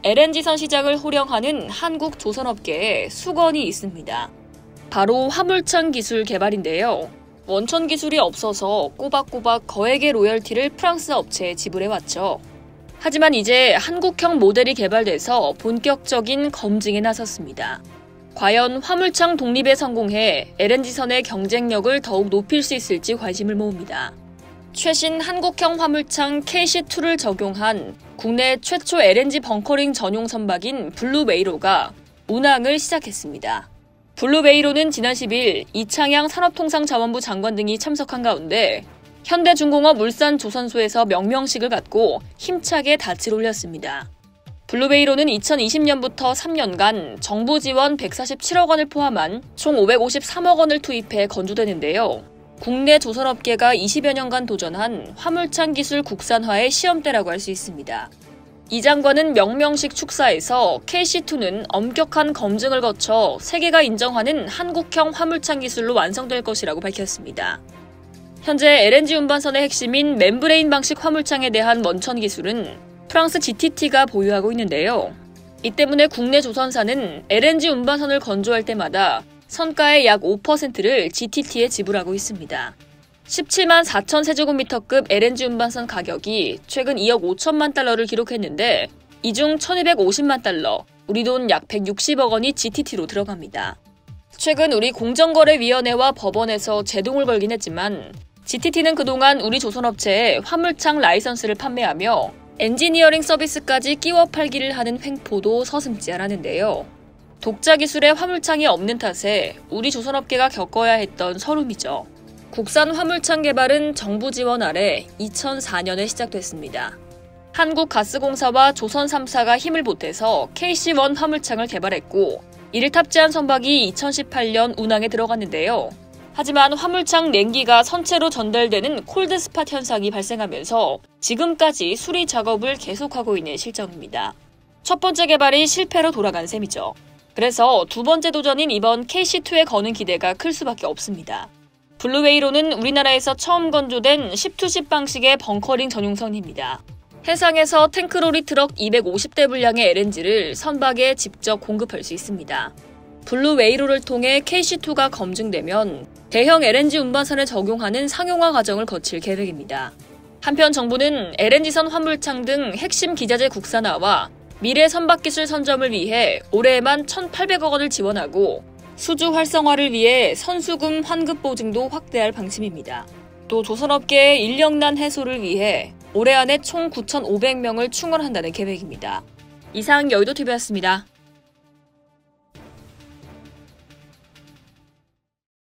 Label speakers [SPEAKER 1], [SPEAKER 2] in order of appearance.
[SPEAKER 1] LNG선 시작을 호령하는 한국 조선업계에 수건이 있습니다. 바로 화물창 기술 개발인데요. 원천 기술이 없어서 꼬박꼬박 거액의 로열티를 프랑스 업체에 지불해왔죠. 하지만 이제 한국형 모델이 개발돼서 본격적인 검증에 나섰습니다. 과연 화물창 독립에 성공해 LNG선의 경쟁력을 더욱 높일 수 있을지 관심을 모읍니다. 최신 한국형 화물창 KC2를 적용한 국내 최초 LNG 벙커링 전용 선박인 블루메이로가 운항을 시작했습니다. 블루메이로는 지난 10일 이창양 산업통상자원부 장관 등이 참석한 가운데 현대중공업 울산조선소에서 명명식을 갖고 힘차게 닻을 올렸습니다. 블루메이로는 2020년부터 3년간 정부 지원 147억 원을 포함한 총 553억 원을 투입해 건조되는데요. 국내 조선업계가 20여 년간 도전한 화물창 기술 국산화의 시험대라고 할 수 있습니다. 이 장관은 명명식 축사에서 KC2는 엄격한 검증을 거쳐 세계가 인정하는 한국형 화물창 기술로 완성될 것이라고 밝혔습니다. 현재 LNG 운반선의 핵심인 멤브레인 방식 화물창에 대한 원천 기술은 프랑스 GTT가 보유하고 있는데요. 이 때문에 국내 조선사는 LNG 운반선을 건조할 때마다 선가의 약 5%를 GTT에 지불하고 있습니다. 17만 4천 세제곱미터급 LNG 운반선 가격이 최근 2억 5천만 달러를 기록했는데 이 중 1250만 달러, 우리 돈 약 160억 원이 GTT로 들어갑니다. 최근 우리 공정거래위원회와 법원에서 제동을 걸긴 했지만 GTT는 그동안 우리 조선업체에 화물창 라이선스를 판매하며 엔지니어링 서비스까지 끼워 팔기를 하는 횡포도 서슴지 않았는데요. 독자 기술의 화물창이 없는 탓에 우리 조선업계가 겪어야 했던 서름이죠. 국산 화물창 개발은 정부 지원 아래 2004년에 시작됐습니다. 한국가스공사와 조선 3사가 힘을 보태서 KC1 화물창을 개발했고 이를 탑재한 선박이 2018년 운항에 들어갔는데요. 하지만 화물창 냉기가 선체로 전달되는 콜드스팟 현상이 발생하면서 지금까지 수리 작업을 계속하고 있는 실정입니다. 첫 번째 개발이 실패로 돌아간 셈이죠. 그래서 두 번째 도전인 이번 KC2에 거는 기대가 클 수밖에 없습니다. 블루메이로는 우리나라에서 처음 건조된 10-10 방식의 벙커링 전용선입니다. 해상에서 탱크로리 트럭 250대 분량의 LNG를 선박에 직접 공급할 수 있습니다. 블루메이로를 통해 KC2가 검증되면 대형 LNG 운반선에 적용하는 상용화 과정을 거칠 계획입니다. 한편 정부는 LNG선 화물창 등 핵심 기자재 국산화와 미래 선박기술 선점을 위해 올해에만 1,800억 원을 지원하고 수주 활성화를 위해 선수금 환급 보증도 확대할 방침입니다. 또 조선업계의 인력난 해소를 위해 올해 안에 총 9,500명을 충원한다는 계획입니다. 이상 여의도TV였습니다.